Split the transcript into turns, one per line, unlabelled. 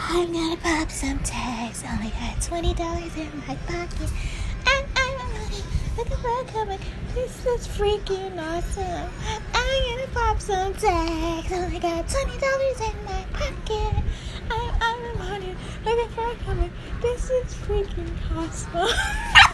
I'm gonna pop some tags. Only got $20 in my pocket. And I'm running looking for a comic. This is freaking awesome. I'm gonna pop some tags. Only got $20 in my pocket. I'm running looking for a comic. This is freaking awesome.